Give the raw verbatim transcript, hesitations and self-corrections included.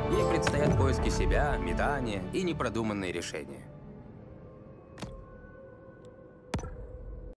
Ей предстоят поиски себя, метания и непродуманные решения.